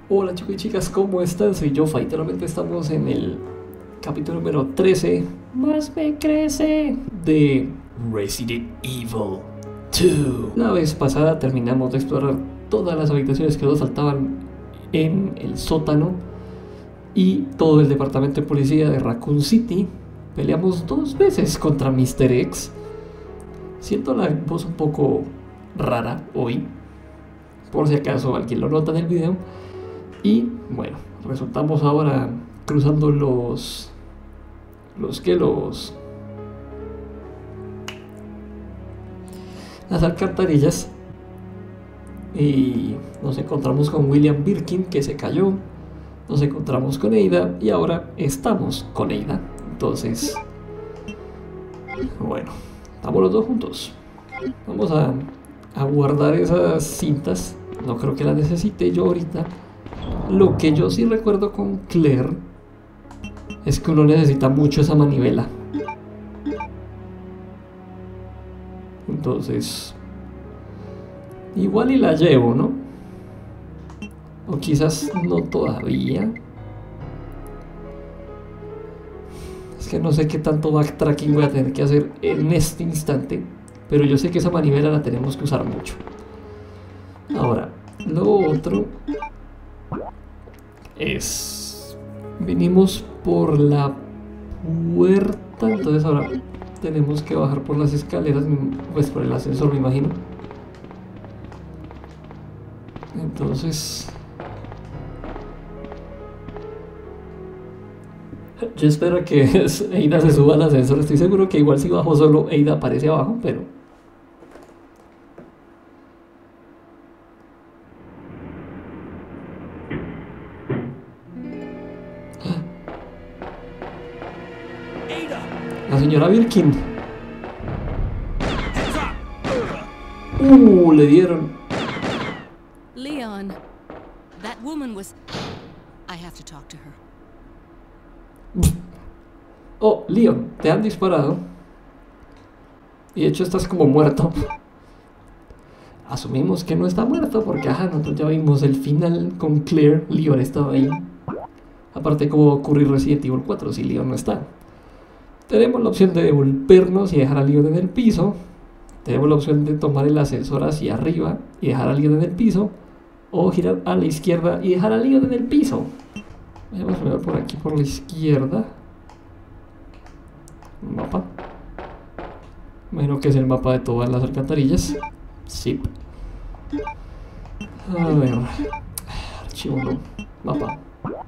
Hola chicos y chicas, ¿cómo están? Soy yo, literalmente estamos en el capítulo número 13, más me crece, de Resident Evil 2. La vez pasada terminamos de explorar todas las habitaciones que nos faltaban en el sótano y todo el departamento de policía de Raccoon City. Peleamos 2 veces contra Mr. X. Siento la voz un poco rara hoy, por si acaso alguien lo nota en el video. Y bueno, resultamos ahora cruzando las alcantarillas y nos encontramos con William Birkin, que se cayó. Nos encontramos con Ada y ahora estamos con Ada. Entonces, bueno, estamos los dos juntos. Vamos a guardar esas cintas. No creo que las necesite yo ahorita. Lo que yo sí recuerdo con Claire es que uno necesita mucho esa manivela. Entonces, igual y la llevo, ¿no? O quizás no todavía. Es que no sé qué tanto backtracking voy a tener que hacer en este instante, pero yo sé que esa manivela la tenemos que usar mucho. Ahora, lo otro es... venimos por la puerta, entonces ahora tenemos que bajar por las escaleras, pues por el ascensor me imagino. Entonces... yo espero que Ada se suba al ascensor, estoy seguro que igual si bajo solo Ada aparece abajo, pero... la señora Birkin. Le dieron. Leon, that woman was... I have to talk to her. Oh, Leon, te han disparado. Y de hecho estás como muerto. Asumimos que no está muerto porque, ajá, nosotros ya vimos el final con Claire. Leon estaba ahí. Aparte, ¿cómo va a ocurrir Resident Evil 4 si Leon no está? Tenemos la opción de devolvernos y dejar a Leon en el piso. Tenemos la opción de tomar el ascensor hacia arriba y dejar a Leon en el piso. O girar a la izquierda y dejar a Leon en el piso. Vamos a ver por aquí, por la izquierda. Un mapa. Imagino que es el mapa de todas las alcantarillas. Sí. A ver. Archivo no. Mapa.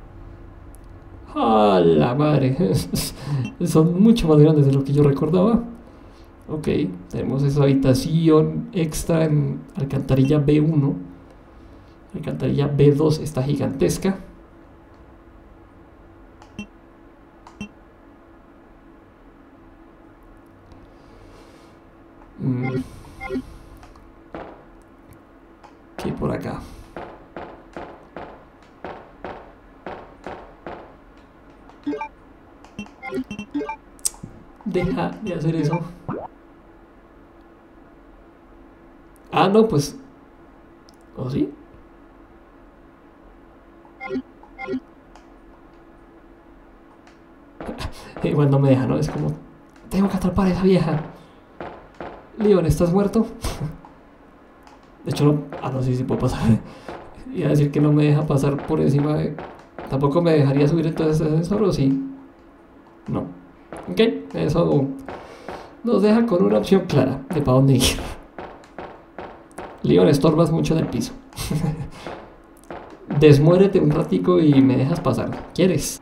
¡A la madre! Son mucho más grandes de lo que yo recordaba. Ok, tenemos esa habitación extra en alcantarilla B1. Alcantarilla B2 está gigantesca. ¿Qué hay por acá? Deja de hacer eso. Ah, no, pues... ¿o sí? Igual no me deja, ¿no? Es como... tengo que atrapar a esa vieja. Leon, ¿estás muerto? De hecho, no... ah, no sé si puedo pasar. Iba a decir que no me deja pasar por encima de... ¿tampoco me dejaría subir entonces ese ascensor o sí? No. Ok, eso nos deja con una opción clara de para dónde ir. Leon, estorbas mucho en el piso. Desmuérete un ratico y me dejas pasar. ¿Quieres?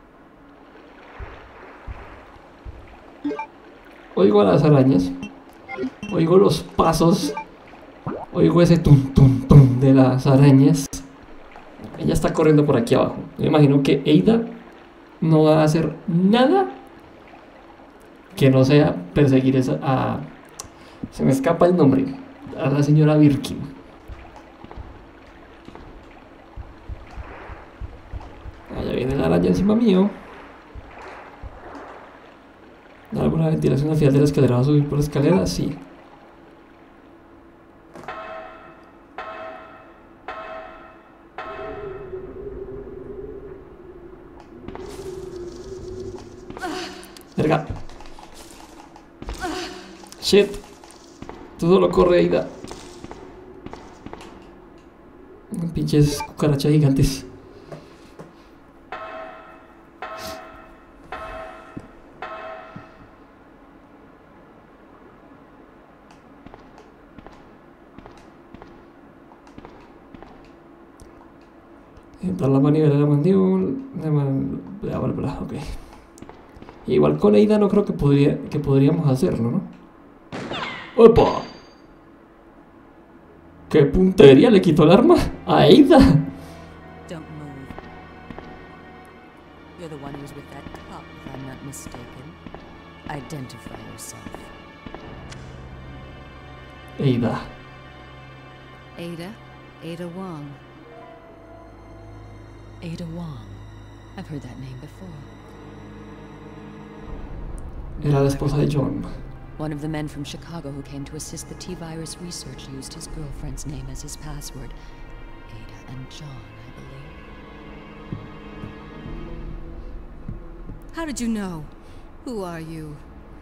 Oigo a las arañas. Oigo los pasos. Oigo ese tum tum tum de las arañas. Ella está corriendo por aquí abajo. Me imagino que Ada no va a hacer nada que no sea perseguir a... se me escapa el nombre. A la señora Birkin. Allá viene la araña encima mío. ¿Alguna ventilación al final de la escalera? ¿Va a subir por la escalera? Sí. Verga. Shit. Tú solo corre, Ada. Pinches cucarachas gigantes. Dar la manivela de la mandíbula. Bla, bla, bla, ok. Igual con Ada no creo que podríamos hacerlo, ¿no? ¡Opa! ¿Qué puntería le quitó el arma a Ada? Don't move. You're the one who was with that cop, if I'm not mistaken. Identify yourself. Ada. Ada Wong. Ada Wong. I've heard that name before. Era la esposa de John. One of the men from Chicago who came to assist the T-virus research used his girlfriend's name as his password. Ada and John, I believe. How did you know? Who are you?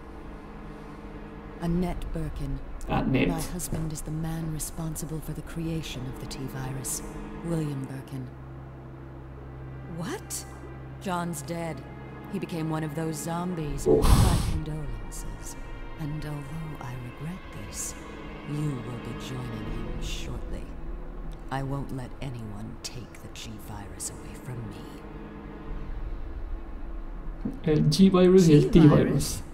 Annette Birkin. Annette. My husband is the man responsible for the creation of the T-virus, William Birkin. What? John's dead. He became one of those zombies. Oof. My condolences. And although I regret this, you will be joining him shortly. I won't let anyone take the G-virus away from me. El G-virus y el T-virus.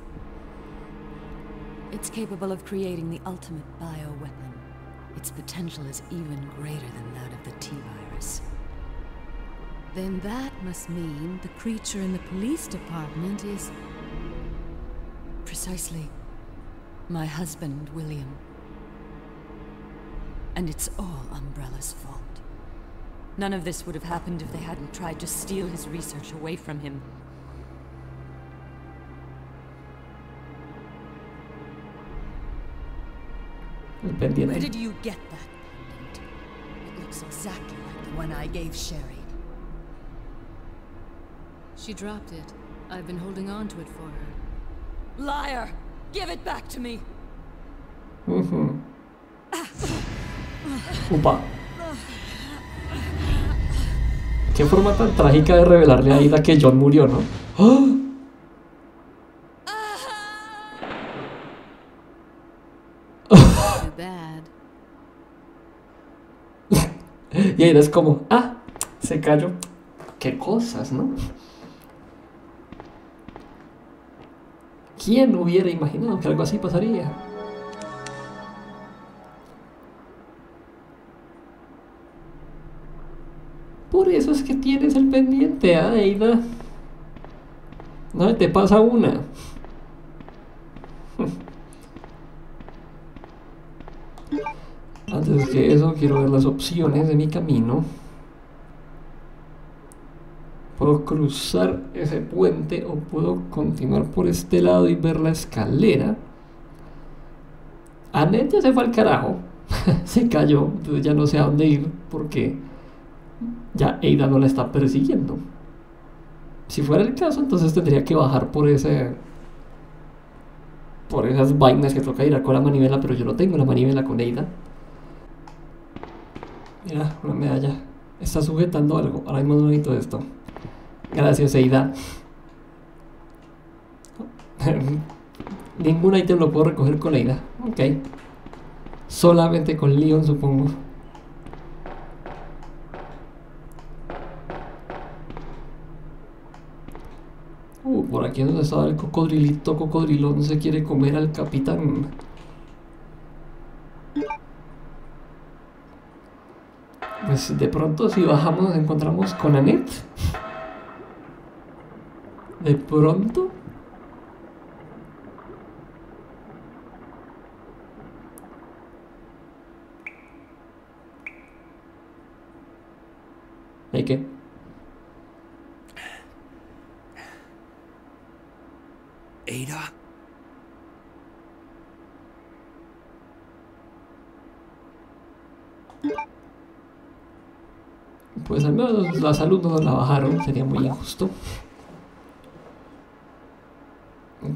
It's capable of creating the ultimate bioweapon. Its potential is even greater than that of the T-virus. Then that must mean the creature in the police department is... Precisely. My husband, William. And it's all Umbrella's fault. None of this would have happened if they hadn't tried to steal his research away from him. El pendiente. Where did you get that pendant? It looks exactly like the one I gave Sherry. She dropped it. I've been holding on to it for her. Liar! Give it back to me! Upa. Qué forma tan trágica de revelarle a Ada que John murió, ¿no? ¡Oh! Too bad. Y Ada es como, se cayó. Qué cosas, ¿no? ¿Quién hubiera imaginado que algo así pasaría? Por eso es que tienes el pendiente, Ada. No te pasa una. Antes que eso, quiero ver las opciones de mi camino. Puedo cruzar ese puente o puedo continuar por este lado y ver la escalera. Annette ya se fue al carajo. Se cayó, entonces ya no sé a dónde ir porque ya Ada no la está persiguiendo. Si fuera el caso, entonces tendría que bajar por esas vainas que toca ir con la manivela, pero yo no tengo la manivela con Ada. Mira, una medalla. Está sujetando algo. Ahora mismo no necesito esto. Gracias, Ada. Ningún ítem lo puedo recoger con Ada. Ok. Solamente con Leon, supongo. Por aquí es donde estaba el cocodrilito. Cocodrilón se quiere comer al capitán. Pues de pronto si bajamos nos encontramos con Annette. De pronto. ¿Hay qué? Ada? Pues al menos la salud no la bajaron, sería muy injusto.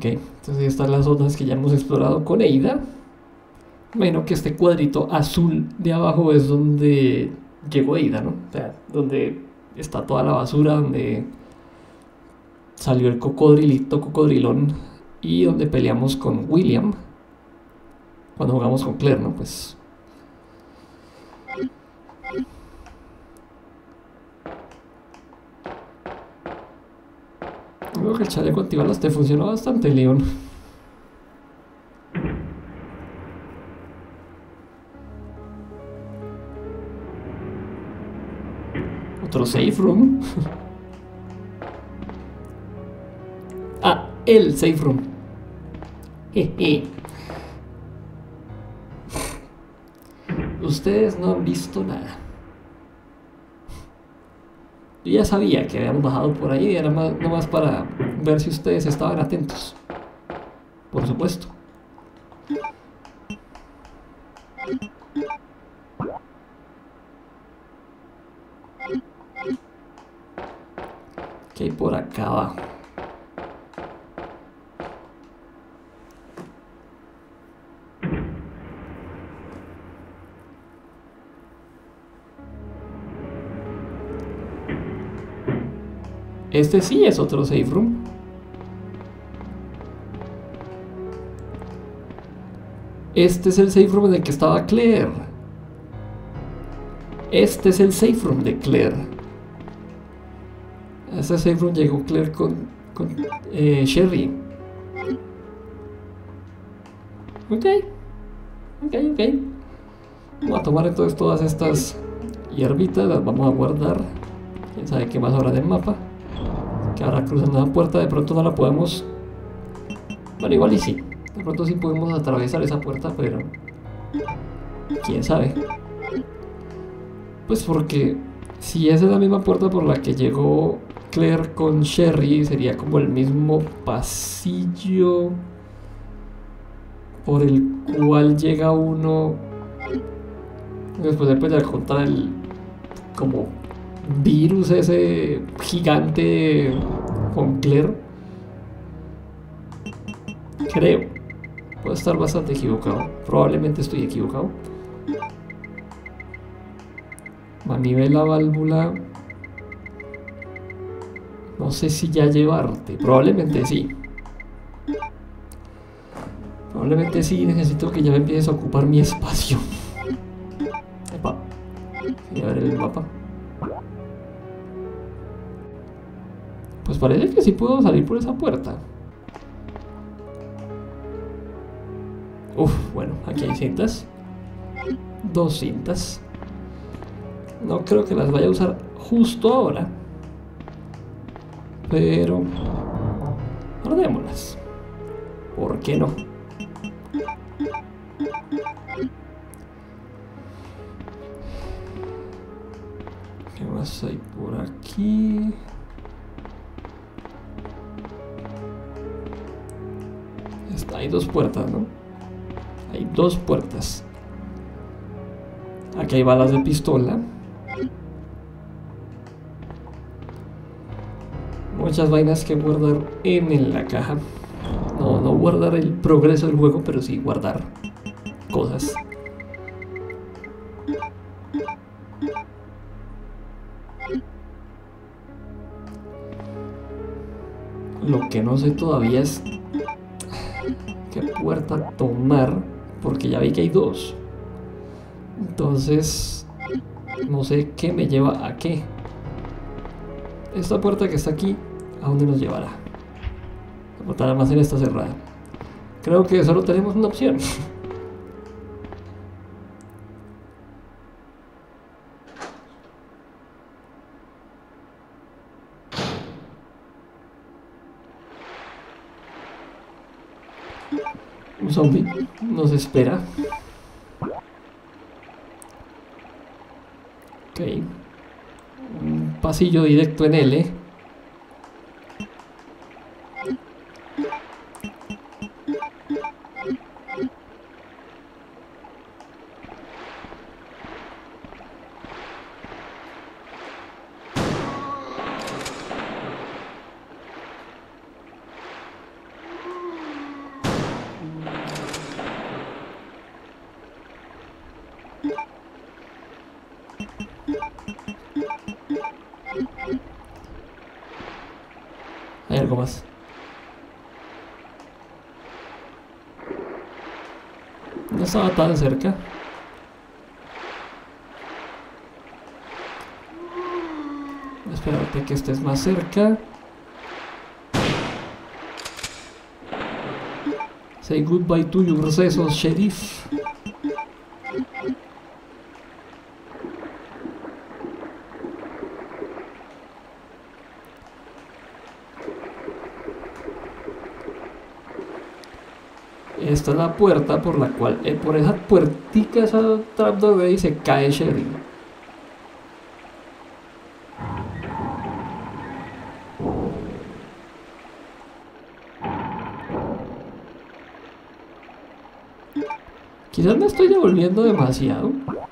Ok, entonces están las zonas que ya hemos explorado con Ada. Bueno, que este cuadrito azul de abajo es donde llegó Ada, ¿no? O sea, donde está toda la basura, donde salió el cocodrilón y donde peleamos con William cuando jugamos con Claire, ¿no? Pues creo que el chaleco antibalas te funcionó bastante, Leon. Otro safe room. Ah, el safe room. Jeje. Ustedes no han visto nada. Yo ya sabía que habíamos bajado por ahí, era nomás para ver si ustedes estaban atentos. Por supuesto. ¿Qué hay por acá abajo? Este sí es otro safe room. Este es el safe room en el que estaba Claire. Este es el safe room de Claire. A este safe room llegó Claire con Sherry. Ok. Vamos a tomar entonces todas estas hierbitas, las vamos a guardar. Quién sabe qué más habrá del mapa. Que ahora cruzando la puerta de pronto no la podemos. Bueno, igual y sí. De pronto sí podemos atravesar esa puerta, pero quién sabe. Pues porque si esa es la misma puerta por la que llegó Claire con Sherry, sería como el mismo pasillo por el cual llega uno después de pelear contra el como virus ese gigante con Claire. Creo. Puedo estar bastante equivocado. Probablemente estoy equivocado. Manivela válvula. No sé si ya llevarte. Probablemente sí. Probablemente sí. Necesito que ya me empieces a ocupar mi espacio. Epa. Voy a ver el mapa. Pues parece que sí puedo salir por esa puerta. Uf, bueno, aquí hay cintas. 2 cintas. No creo que las vaya a usar justo ahora. Pero guardémoslas. ¿Por qué no? ¿Qué más hay por aquí? Hay 2 puertas, ¿no? Hay 2 puertas. Aquí hay balas de pistola. Muchas vainas que guardar en la caja. No guardar el progreso del juego, pero sí guardar cosas. Lo que no sé todavía es qué puerta tomar, porque ya vi que hay 2. Entonces no sé qué me lleva a qué. Esta puerta que está aquí, ¿a dónde nos llevará? La puerta de almacén está cerrada. Creo que solo tenemos una opción. Un zombie nos espera. Ok. Un pasillo directo en L. Hay algo más. No estaba tan cerca. Espérate que estés más cerca. Say goodbye to your sesos, sheriff. Esta es la puerta por la cual, por esa puertica, esa trapdoor de ahí se cae Sherry. Quizás me estoy devolviendo demasiado.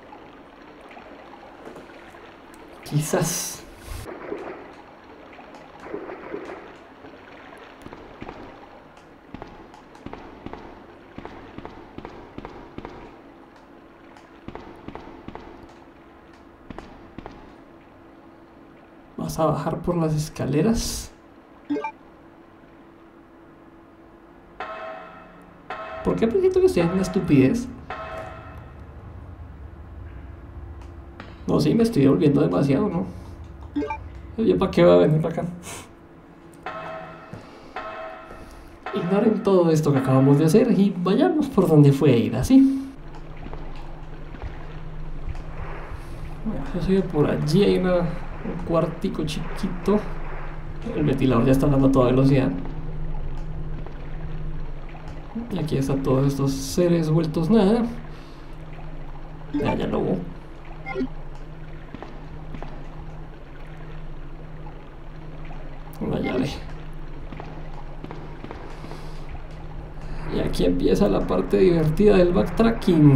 Quizás. Vas a bajar por las escaleras. ¿Por qué siento que estoy haciendo una estupidez? No, sí, me estoy volviendo demasiado, ¿no? Oye, ¿para qué va a venir para acá? Ignoren todo esto que acabamos de hacer y vayamos por donde fue Ada, ¿sí? Yo soy por allí, hay un cuartico chiquito. El ventilador ya está dando a toda velocidad. Y aquí están todos estos seres vueltos nada. Ya lo hubo. Una llave. Y aquí empieza la parte divertida del backtracking.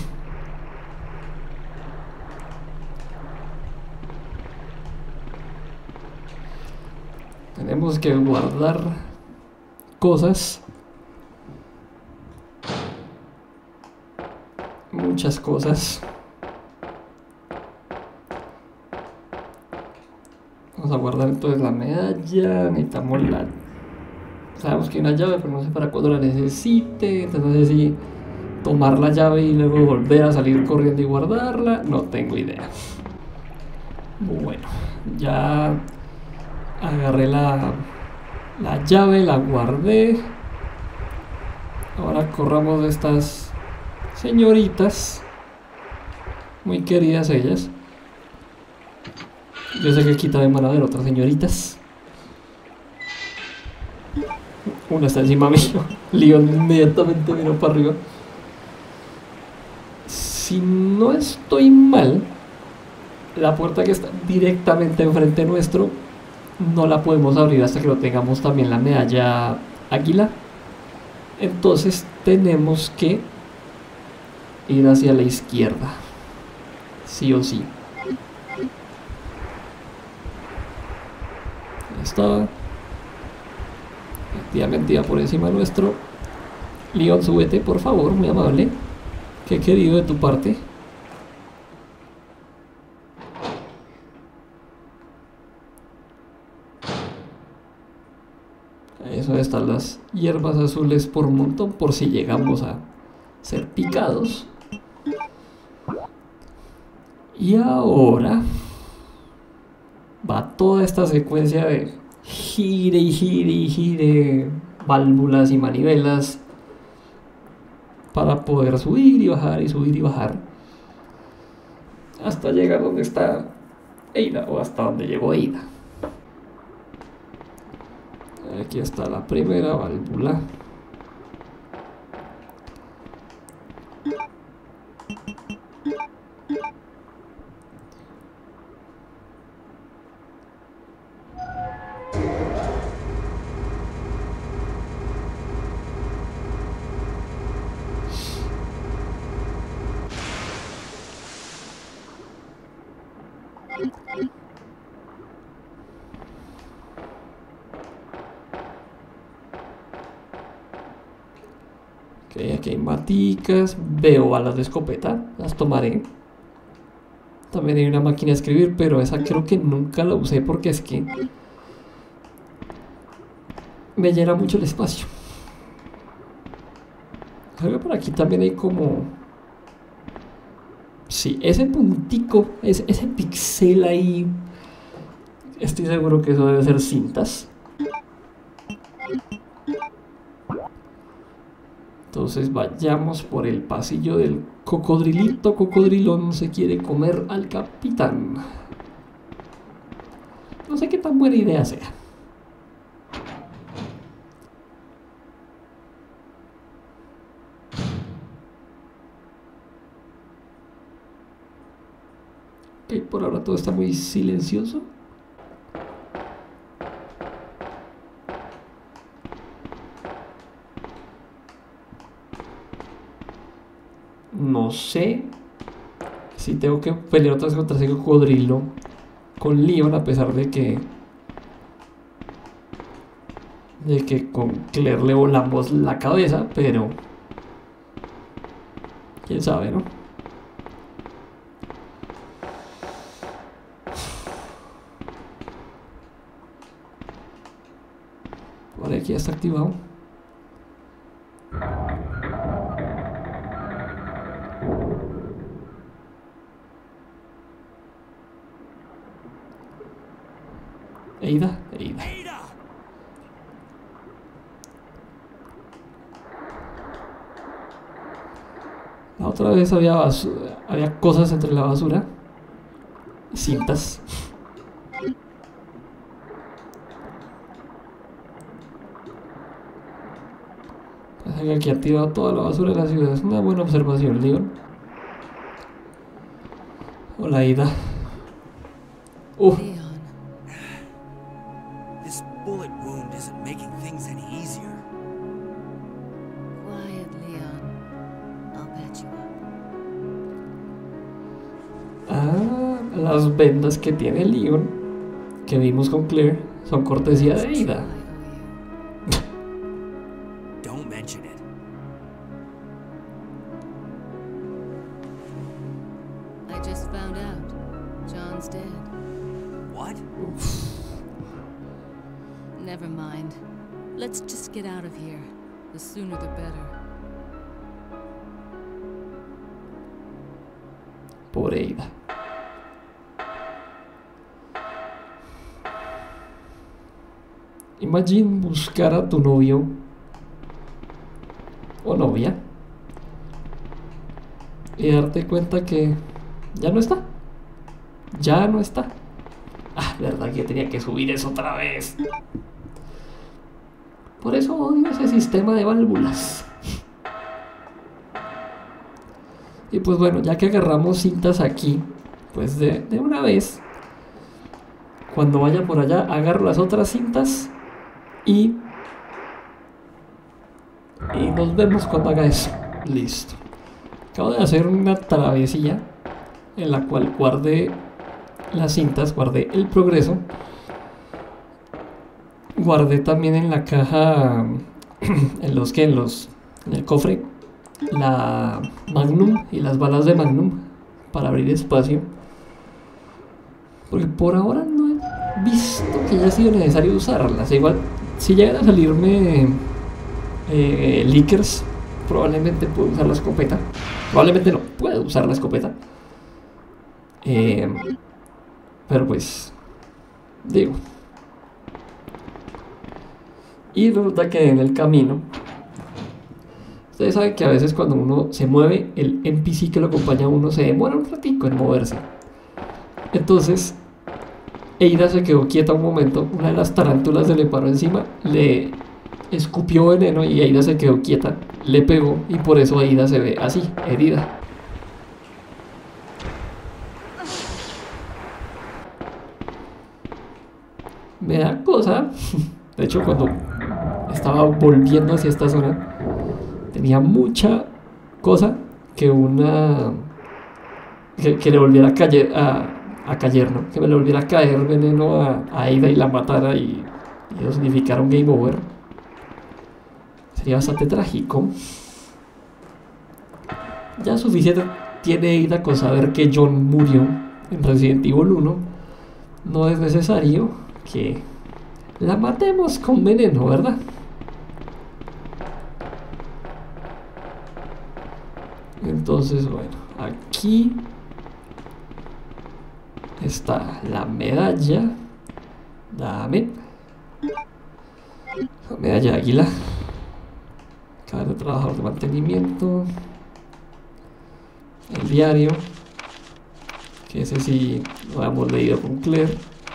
Tenemos que guardar cosas. Muchas cosas. Vamos a guardar entonces la medalla. Necesitamos la... Sabemos que hay una llave, pero no sé para cuándo la necesite. Entonces no sé si tomar la llave y luego volver a salir corriendo y guardarla. No tengo idea. Bueno, ya agarré la llave, la guardé. Ahora corramos de estas señoritas. Muy queridas ellas. Yo sé que aquí también van a haber otras señoritas. Una está encima mío. Leon inmediatamente miró para arriba. Si no estoy mal, la puerta que está directamente enfrente nuestro no la podemos abrir hasta que no tengamos también la medalla águila. Entonces tenemos que ir hacia la izquierda, sí o sí. Ahí está. Efectivamente iba por encima nuestro. Leon, súbete, por favor, muy amable. Qué querido de tu parte. Eso están las hierbas azules por un montón, por si llegamos a ser picados. Y ahora va toda esta secuencia de gire y gire y gire, válvulas y manivelas para poder subir y bajar y subir y bajar hasta llegar donde está Ada, o hasta donde llegó Ada. Aquí está la primera válvula. Ok, aquí hay maticas, veo balas de escopeta, las tomaré. También hay una máquina de escribir, pero esa creo que nunca la usé porque es que me llena mucho el espacio. Creo que por aquí también hay como... Sí, ese puntico, ese pixel ahí, estoy seguro que eso debe ser cintas. Entonces vayamos por el pasillo del cocodrilito. Cocodrilón se quiere comer al capitán. No sé qué tan buena idea sea. Ok, por ahora todo está muy silencioso. No sé si tengo que pelear otra vez contra ese cocodrilo con Leon, a pesar de que con Claire le volamos la cabeza, pero quién sabe, ¿no? Por aquí ya está activado. Ada. La otra vez había cosas entre la basura. Cintas. Aquí ha tirado toda la basura de la ciudad. Es una buena observación, Leon. Hola, Ada. Leon, This bullet wound isn't making things any easier. quiet, Leon. I'll patch you up. Las vendas que tiene Leon, que vimos con Claire, son cortesía de Ada. I owe you. Don't mention it. I just found out. John's dead. What? Never mind. Let's just get out of here. The sooner the better. Por Ada. Imagine buscar a tu novio o novia y darte cuenta que ya no está. Ya no está. Ah, verdad que tenía que subir eso otra vez. Por eso odio ese sistema de válvulas. Y pues bueno, ya que agarramos cintas aquí, pues de una vez, cuando vaya por allá, agarro las otras cintas y nos vemos cuando haga eso. Listo. Acabo de hacer una travesía en la cual guardé las cintas, guardé el progreso, guardé también en la caja, en el cofre, la Magnum y las balas de Magnum para abrir espacio, porque por ahora no he visto que haya sido necesario usarlas. Igual, si llegan a salirme leakers, probablemente puedo usar la escopeta. Probablemente no puedo usar la escopeta. Pero pues, digo. Y resulta que en el camino, ustedes saben que a veces cuando uno se mueve, el NPC que lo acompaña a uno se demora un ratico en moverse. Entonces, Ada se quedó quieta un momento. Una de las tarántulas se le paró encima, le escupió veneno y Ada se quedó quieta. Le pegó y por eso Ada se ve así, herida. Me da cosa. De hecho, cuando estaba volviendo hacia esta zona, tenía mucha cosa que que le volviera a caer, ¿no? Que me le volviera a caer veneno a Ada y la matara y eso significara un game over. Sería bastante trágico. Ya suficiente tiene Ada con saber que John murió en Resident Evil 1, no es necesario que la matemos con veneno, ¿verdad? Entonces, bueno, aquí está la medalla. Dame. La medalla de águila. Acá de trabajador de mantenimiento. El diario. Que ese sí lo hemos leído con Claire.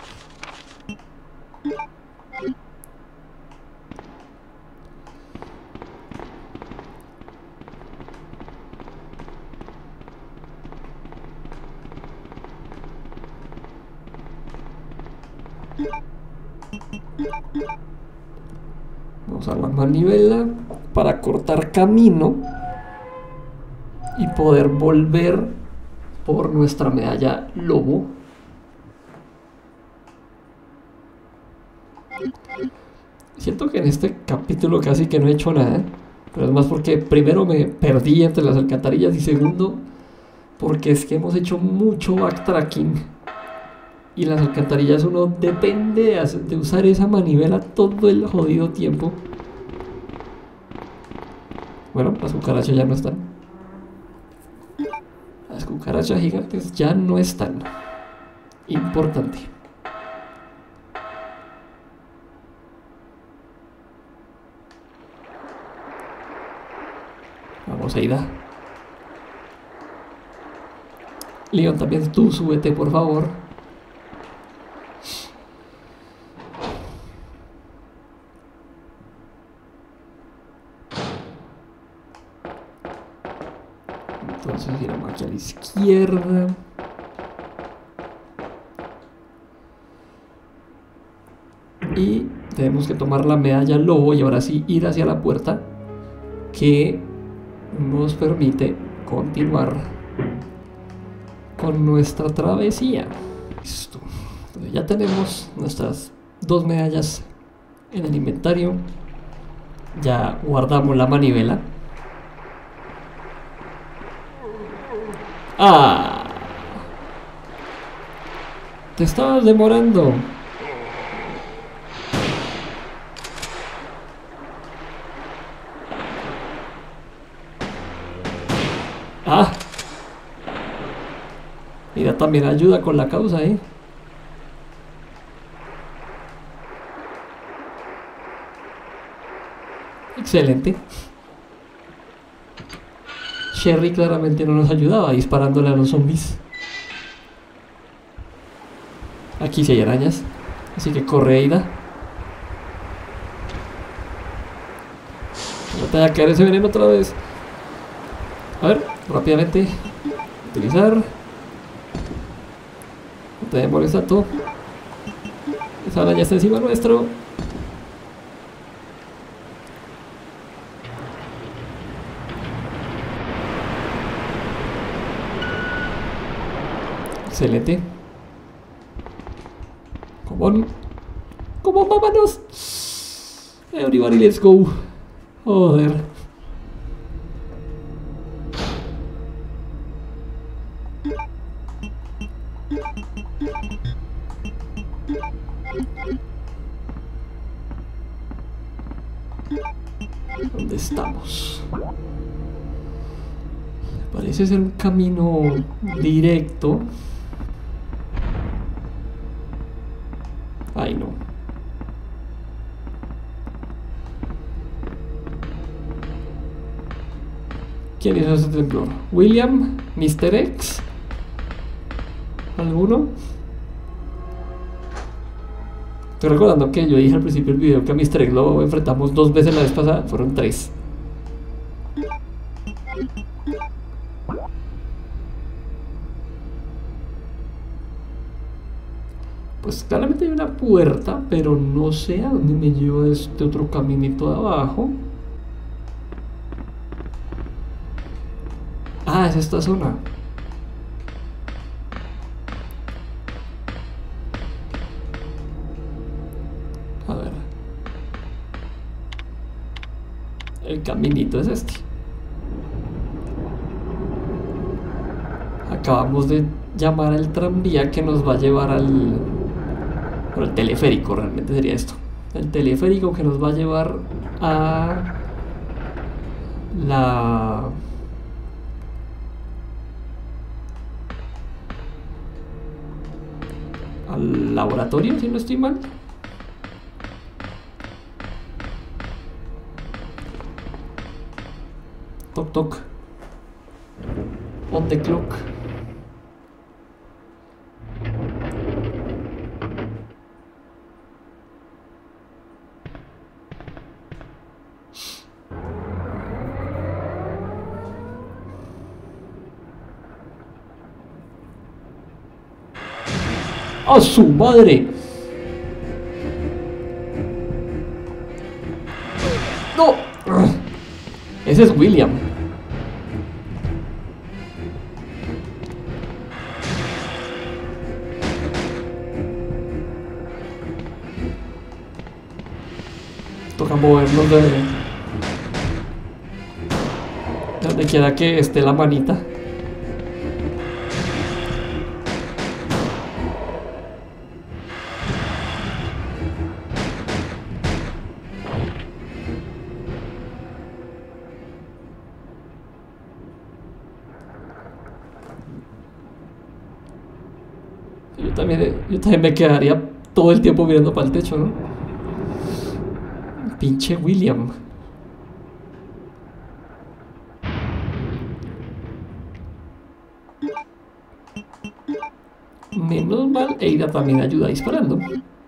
Vamos a la manivela para cortar camino y poder volver por nuestra medalla lobo. Siento que en este capítulo casi que no he hecho nada, pero es más porque primero me perdí entre las alcantarillas y segundo porque es que hemos hecho mucho backtracking. Y las alcantarillas uno depende de usar esa manivela todo el jodido tiempo. Bueno, las cucarachas ya no están. Las cucarachas gigantes ya no están. Importante. Vamos, Aida. Leon, también tú súbete, por favor. Entonces giramos aquí a la izquierda. Y tenemos que tomar la medalla lobo y ahora sí ir hacia la puerta que nos permite continuar con nuestra travesía. Listo. Entonces ya tenemos nuestras 2 medallas en el inventario. Ya guardamos la manivela. ¡Ah! Te estabas demorando. ¡Ah! Mira, también ayuda con la causa, ¿eh? Excelente. Sherry claramente no nos ayudaba disparándole a los zombies. Aquí sí hay arañas, así que corre, Aida. No te vaya a caer ese veneno otra vez. A ver, rápidamente. Utilizar. No te demores tanto. Esa araña está encima nuestro. Excelente. Come on, vámonos. Everybody, let's go. Joder. ¿Dónde estamos? Parece ser un camino directo. Ay, no. ¿Quién hizo ese temblor? ¿William? ¿Mr. X? ¿Alguno? Estoy recordando que yo dije al principio del video que a Mr. X lo enfrentamos 2 veces la vez pasada. Fueron 3. Pues claramente hay una puerta, pero no sé a dónde me lleva este otro caminito de abajo. Ah, es esta zona. A ver. El caminito es este. Acabamos de llamar al tranvía que nos va a llevar al... Bueno, el teleférico realmente sería esto. El teleférico que nos va a llevar a... al laboratorio, si no estoy mal. Toc toc. On the clock. ¡A su madre! ¡No! Ese es William. Toca movernos de donde quiera que esté la manita. Yo también me quedaría todo el tiempo mirando para el techo, ¿no? Pinche William. Menos mal, Ada también ayuda disparando.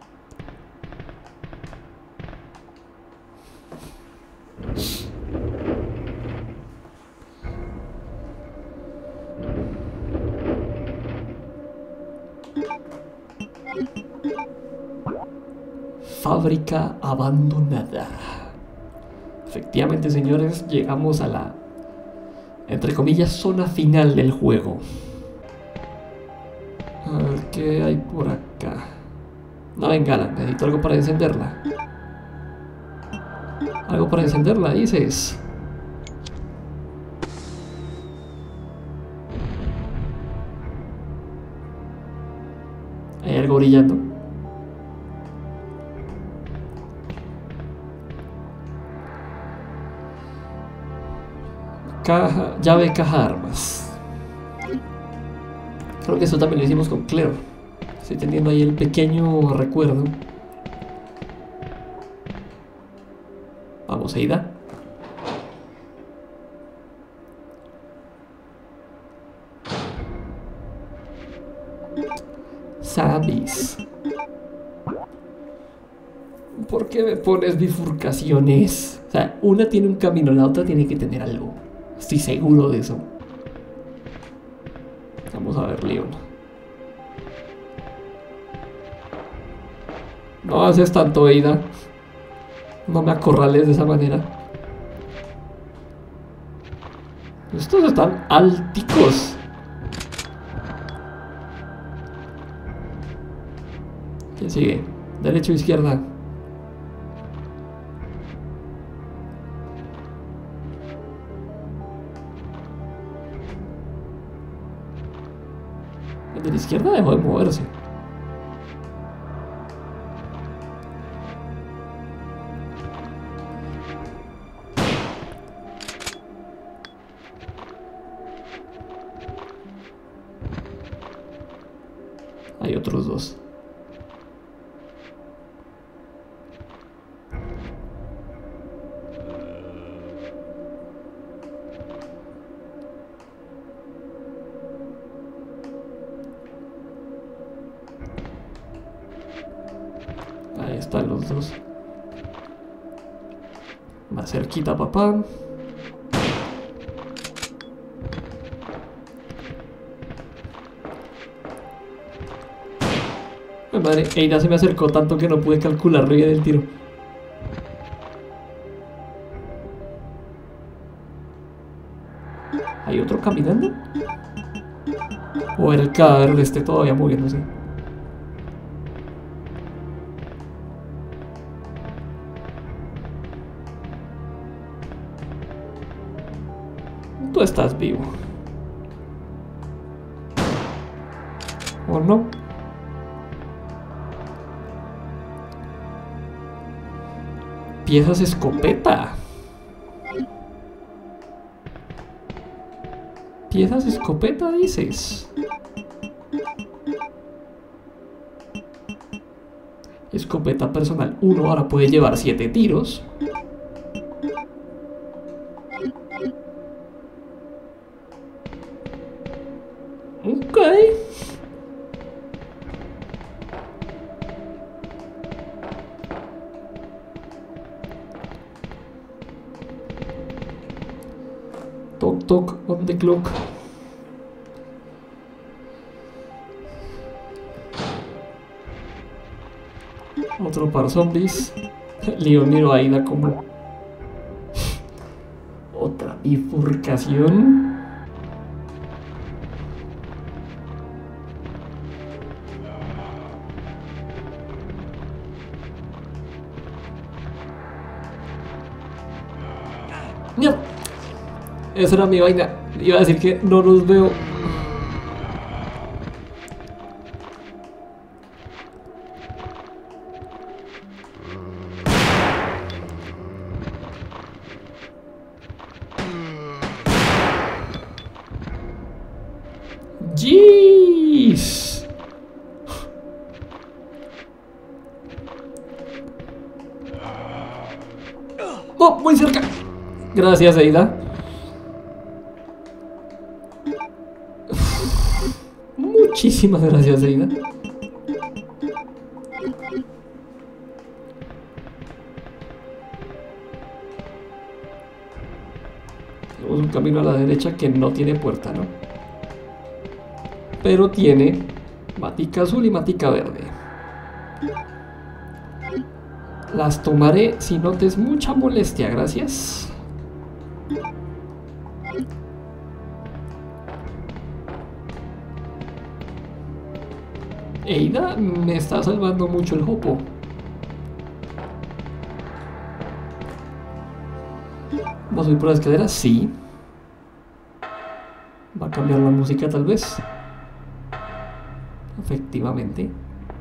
Fábrica abandonada. Efectivamente, señores, llegamos a la, entre comillas, zona final del juego. A ver, ¿qué hay por acá? Una bengala, necesito algo para encenderla. Algo para encenderla, dices. Hay algo brillando. Llave caja armas. Creo que eso también lo hicimos con Claire. Estoy teniendo ahí el pequeño recuerdo. Vamos, Ada. Zombies. ¿Por qué me pones bifurcaciones? O sea, una tiene un camino, la otra tiene que tener algo. Estoy seguro de eso. Vamos a ver, Leon. No haces tanto, Ada. No me acorrales de esa manera. Estos están alticos. ¿Quién sigue? Derecha o izquierda. El de la izquierda dejó de moverse. Hay otros dos. Ahí están los dos. Más cerquita, papá. Madre, Ada se me acercó tanto que no pude calcularlo bien el tiro. ¿Hay otro caminando? ¿O era el cadáver de este todavía moviéndose? Tú estás vivo. ¿O no? Piezas escopeta. Piezas escopeta, dices. Escopeta personal 1, ahora puede llevar 7 tiros. Ok. Toc toc on the clock. Otro par zombies. Leon miro a Aida como otra bifurcación. ¡Mierda! Esa era mi vaina. Iba a decir que no los veo. Jeez. Oh, muy cerca. Gracias, Aida. Muchísimas gracias, Aida. Tenemos un camino a la derecha que no tiene puerta, ¿no? Pero tiene matica azul y matica verde. Las tomaré si no te es mucha molestia, gracias. Aida, me está salvando mucho el jopo. ¿Vas a subir por la escalera? Sí. Va a cambiar la música tal vez. Efectivamente.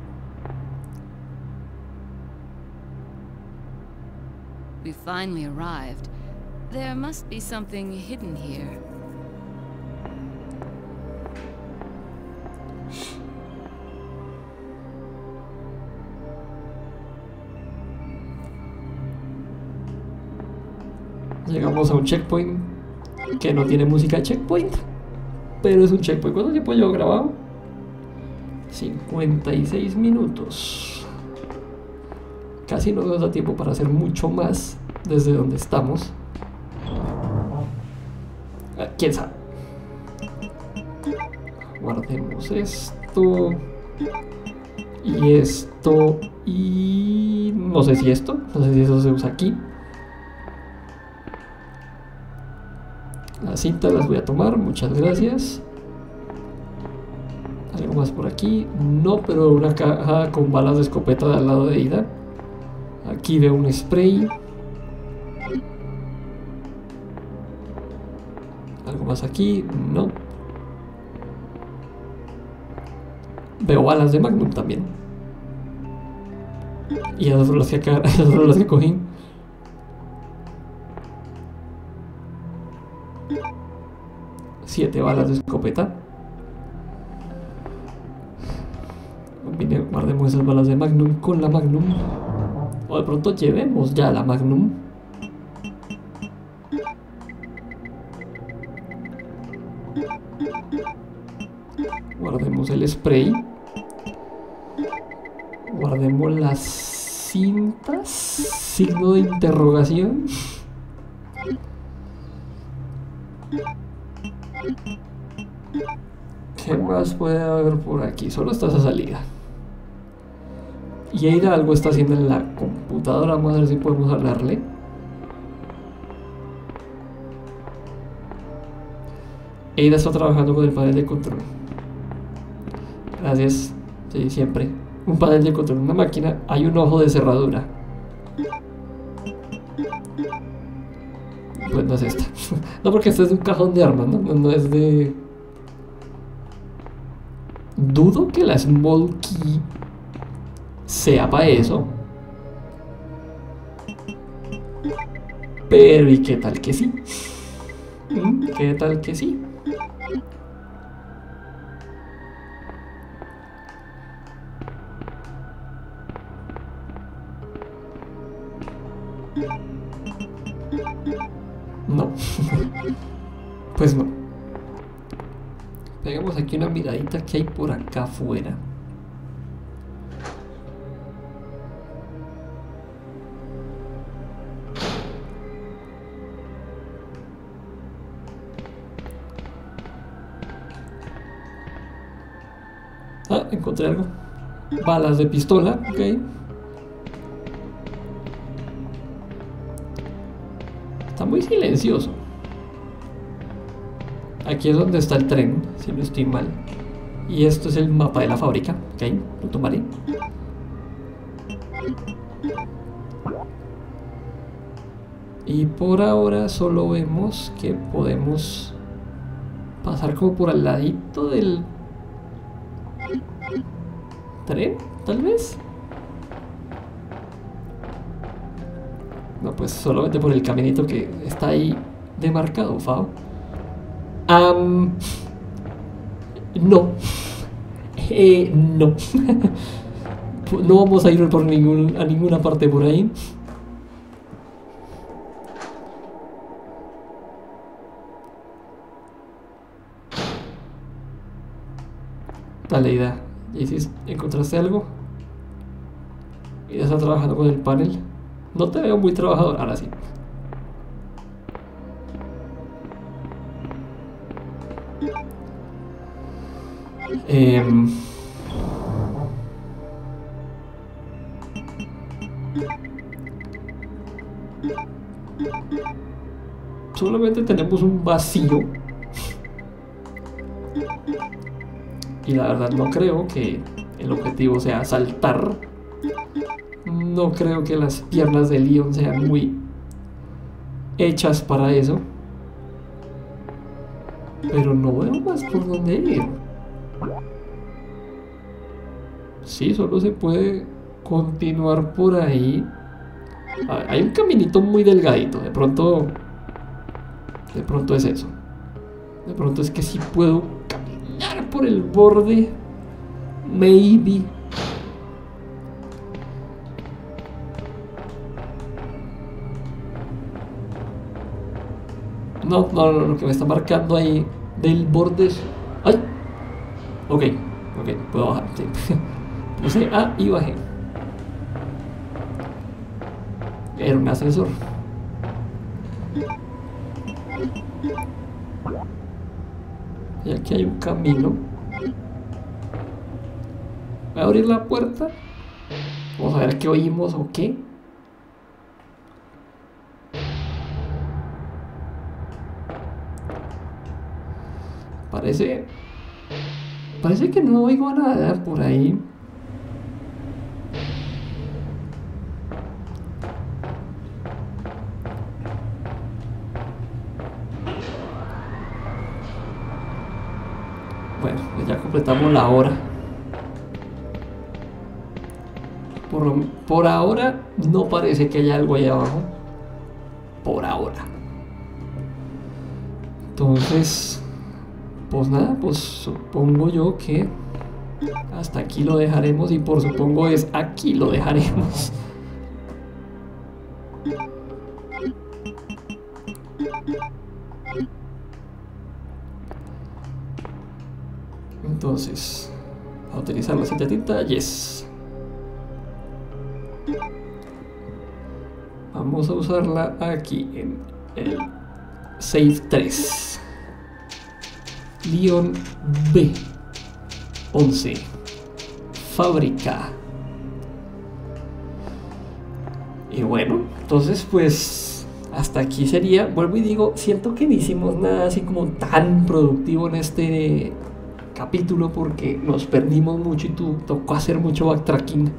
We finally arrived. There must be something hidden here. Llegamos a un checkpoint que no tiene música de checkpoint, pero es un checkpoint. ¿Cuánto tiempo llevo grabado? 56 minutos. Casi no nos da tiempo para hacer mucho más desde donde estamos. ¿Quién sabe? Guardemos esto. Y esto. Y no sé si esto. No sé si eso se usa aquí. Las cintas las voy a tomar, muchas gracias. ¿Algo más por aquí? No, pero una caja con balas de escopeta de al lado de Aida. Aquí veo un spray. ¿Algo más aquí? No. Veo balas de Magnum también. Y esas son las que cogí. Siete balas de escopeta. Guardemos esas balas de Magnum con la Magnum. O de pronto llevemos ya la Magnum. Guardemos el spray. Guardemos las cintas. Signo de interrogación. ¿Qué más puede haber por aquí? Solo está esa salida. Y Aida algo está haciendo en la computadora. Vamos a ver si podemos hablarle. Aida está trabajando con el panel de control. Gracias. Sí, siempre. Un panel de control, una máquina. Hay un ojo de cerradura. Pues no es esta. No, porque este es un cajón de armas, ¿no? No es de... Dudo que la Small Key sea para eso. Pero ¿y qué tal que sí? ¿Qué tal que sí? No. Pues no. Pegamos aquí una miradita que hay por acá afuera. Ah, encontré algo. Balas de pistola, ok. Está muy silencioso. Aquí es donde está el tren, si no estoy mal. Y esto es el mapa de la fábrica, ok, lo tomaré. Y por ahora solo vemos que podemos pasar como por al ladito del tren, tal vez. No, pues solamente por el caminito que está ahí demarcado, Fao. No. No. No vamos a ir por a ninguna parte por ahí. Dale, Ida. ¿Encontraste algo? Ida está trabajando con el panel. No te veo muy trabajador. Ahora sí. Solamente tenemos un vacío. Y la verdad no creo que el objetivo sea saltar. No creo que las piernas de Leon sean muy hechas para eso. Pero no veo más por dónde ir. Sí, solo se puede continuar por ahí. Hay un caminito muy delgadito. De pronto es eso. De pronto es que sí puedo caminar por el borde. Maybe. No, lo que me está marcando ahí del borde es... ¡Ay! Ok, puedo bajar, sí. Puse A y bajé. Era un ascensor. Y aquí hay un camino. Voy a abrir la puerta. Vamos a ver qué oímos o qué. Parece que no oigo nada por ahí. Bueno, pues ya completamos la hora. Por ahora no parece que haya algo ahí abajo. Por ahora. Entonces, pues nada, pues supongo yo que hasta aquí lo dejaremos. Y por supongo es aquí lo dejaremos. Entonces, a utilizar la cinta de tinta, yes. Vamos a usarla aquí en el Save 3. Leon B11. Fábrica. Y bueno, entonces pues hasta aquí sería. Vuelvo y digo, siento que no hicimos nada así como tan productivo en este capítulo porque nos perdimos mucho y tocó hacer mucho backtracking.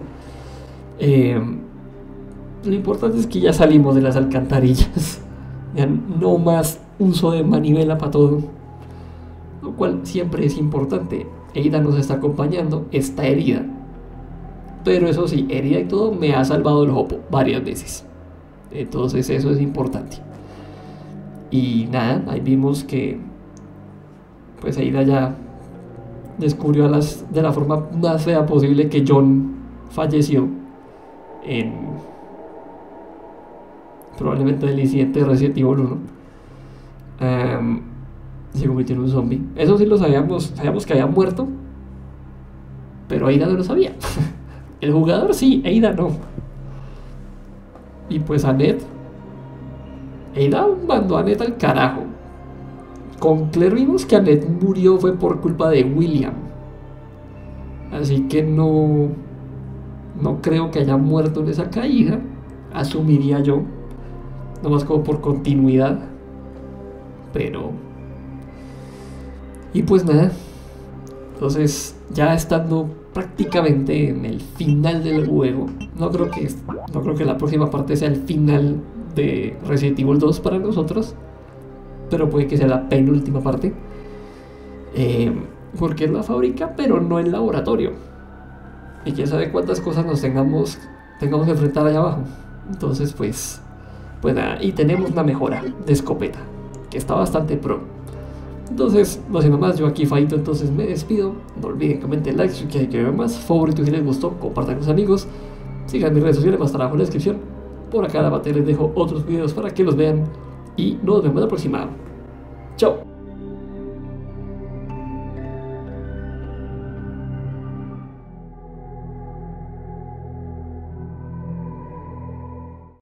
Lo importante es que ya salimos de las alcantarillas. Ya no más uso de manivela para todo, lo cual siempre es importante. Ada nos está acompañando, está herida. Pero eso sí, herida y todo, me ha salvado el hopo varias veces. Entonces eso es importante. Y nada, ahí vimos que pues Ada ya descubrió de la forma más fea posible que John falleció en probablemente el incidente de Resident Evil 1. Se convirtió en un zombie. Eso sí lo sabíamos que había muerto, pero Ada no lo sabía. El jugador sí, Ada no. Y pues Annette, Ada mandó a Annette al carajo. Con Claire vimos que Annette murió fue por culpa de William. Así que no creo que haya muerto en esa caída. Asumiría yo. Nomás como por continuidad. Pero... y pues nada. Entonces, ya estando prácticamente en el final del juego, no creo que la próxima parte sea el final de Resident Evil 2 para nosotros, pero puede que sea la penúltima parte, porque es la fábrica pero no el laboratorio, y quién sabe cuántas cosas nos tengamos que enfrentar allá abajo. Entonces pues nada, y tenemos una mejora de escopeta que está bastante pro. Entonces, no siendo más, yo aquí Faito, entonces me despido. No olviden, comenten, like, si quieren que vea más, favorito si les gustó, compartan con sus amigos, sigan mis redes sociales más abajo en la descripción. Por acá abajo les dejo otros videos para que los vean y nos vemos la próxima. Chao.